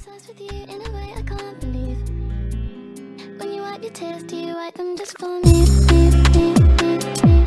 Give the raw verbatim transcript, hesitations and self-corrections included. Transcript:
obsessed with you in a way I can't believe. When you wipe your tears, do you wipe them just for me? me, me, me, me.